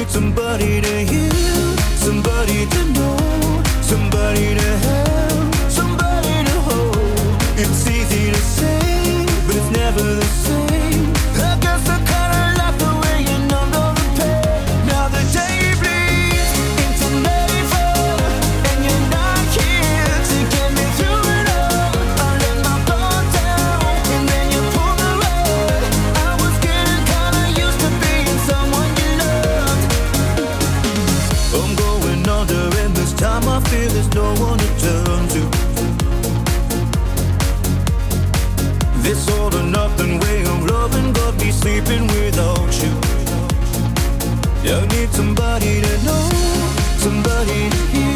somebody to hear, somebody to know, somebody to have, somebody to hold. It's easy to say, but it's never the same. I guess I kinda like the way you numbed all the pain. Now the day bleeds into nightfall, and you're not here to get me through it all. I let my guard down, and then you pulled the rug. I was getting kinda used to being someone you loved. I'm going under, and this time I feel there's no one to turn to. This all or nothing way of loving got me sleeping without you. I need somebody to know, somebody to hear.